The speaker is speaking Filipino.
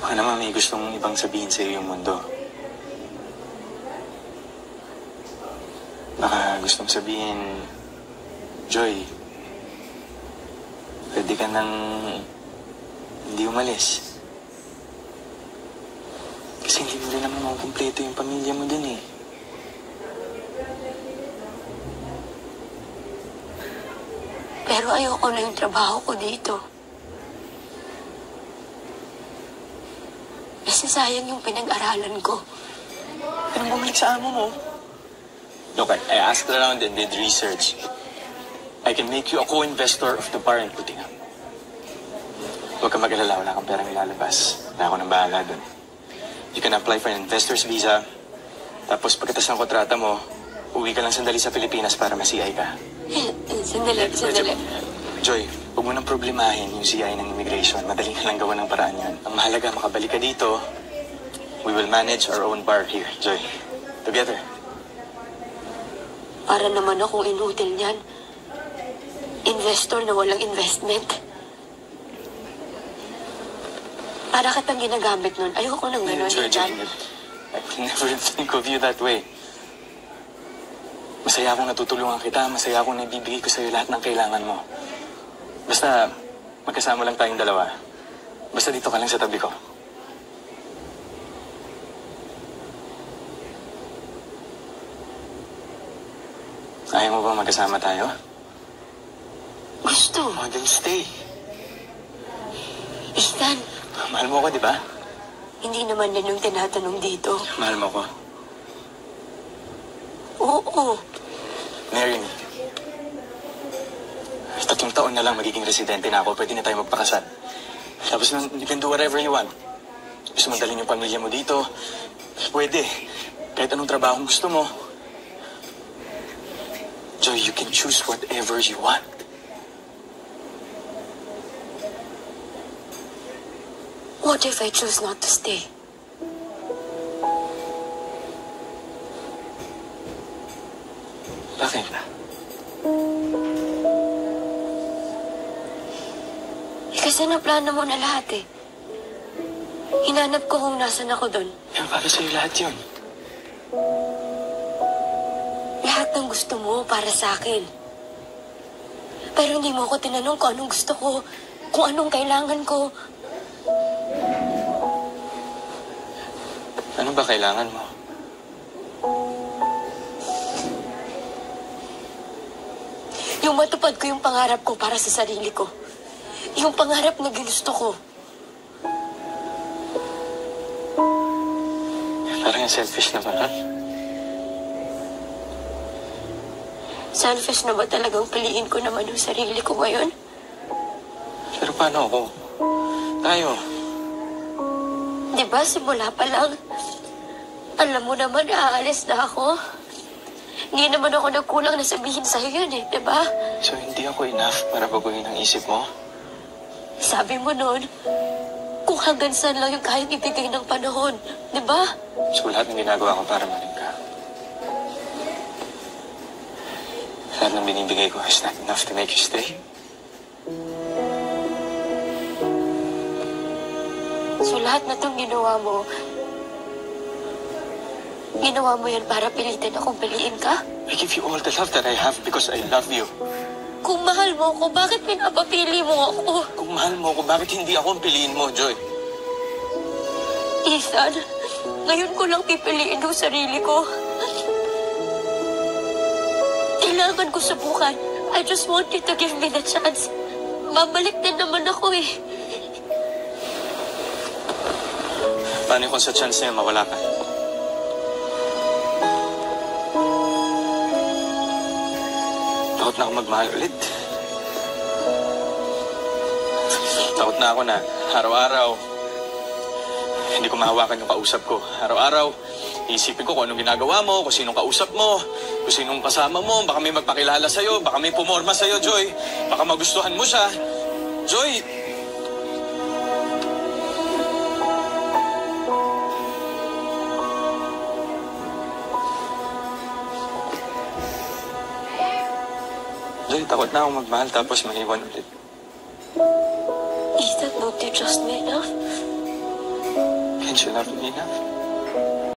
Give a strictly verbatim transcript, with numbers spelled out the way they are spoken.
Baka naman may gustong ibang sabihin sa'yo yung mundo. Baka gustong sabihin, Joy, pwede ka nang hindi umalis. Kasi hindi mo rin naman makukumpleto yung pamilya mo dun eh. Pero ayoko na yung trabaho ko dito. Kasi sayang yung pinag-aralan ko. Anong bumalik sa amo mo? Look, I, I asked around and did research. I can make you a co-investor of the bar I'm putting up. Huwag kang mag-alala, wala kang perang ilalabas. Wala ako nang bahala dun. You can apply for an investor's visa. Tapos pagkatas ng kontrata mo, uwi ka lang sandali sa Pilipinas para ma-C I ka. Sandali, sandali. Joy, huwag mo nang problemahin yung C I ng immigration. Madaling ka lang gawa ng paraan yun. Ang mahalaga, makabalik ka dito. We will manage our own bar here, Joy. Together. Para naman akong inutil niyan. Investor na walang investment. Para kitang ginagamit nun. Ayoko nang gano'n. Joy, Joy, I would never think of you that way. Masaya akong natutulungan kita. Masaya akong naibibigay ko sa'yo lahat ng kailangan mo. Basta, magkasama lang tayong dalawa. Basta dito ka lang sa tabi ko. Ayaw mo ba magkasama tayo? Gusto. Oh, then stay. Ethan. Mahal mo ko, di ba? Hindi naman yan yung tinatanong dito. Mahal mo ko. Oo. Marry me. Tatlong taon na lang magiging residente na ako. Pwede na tayo magpakasal. Tapos you can do whatever you want. Gusto mo dalhin yung pamilya mo dito? Pwede. Kahit anong trabaho gusto mo. Joy, you can choose whatever you want. What if I choose not to stay? Bakit? Kasi naplano mo na lahat eh. Hinanap ko kung nasan ako doon. Pero para sa'yo lahat yun. Lahat ng gusto mo para sa akin. Pero hindi mo ako tinanong kung anong gusto ko, kung anong kailangan ko. Ano ba kailangan mo? Yung matupad ko yung pangarap ko para sa sarili ko. Yung pangarap na ginusto ko. Parang yung selfish na parang. Selfish na ba talagang piliin ko naman yung sarili ko ngayon? Pero paano ako? Tayo. Di ba simula pa lang, alam mo naman aalis na ako. Hindi naman ako nagkulang na sabihin sa'yo yun eh, di ba? So hindi ako enough para baguhin ang isip mo? Sabi mo noon, kung hanggang saan lang yung kayang ibigay ng panahon, di ba? So lahat ng ginagawa ko para maling ka. Lahat ng binibigay ko is not enough to make you stay? So lahat na itong ginawa mo, ginawa mo yan para pilitin akong piliin ka? I give you all the love that I have because I love you. Kung mahal mo ako, bakit pinapapili mo ako? Kung mahal mo ako, bakit hindi ako ang piliin mo, Joy? Ethan, ngayon ko lang pipiliin yung sarili ko. Kailangan ko subukan. I just want you to give me the chance. Babalik din naman ako eh. Paano kung sa chance na yun, mawala ka? Takot na ako magmahal ulit. Takot na ako na araw-araw hindi ko mahawakan yung kausap ko. Araw-araw, isipin ko kung anong ginagawa mo, kung sinong kausap mo, kung sinong kasama mo, baka may magpakilala sa'yo, baka may pumorma sa'yo, Joy. Baka magustuhan mo siya. Joy! Joy, takot na ako magmahal tapos maiwan ulit. Ethan, don't you trust me enough? means you love me enough.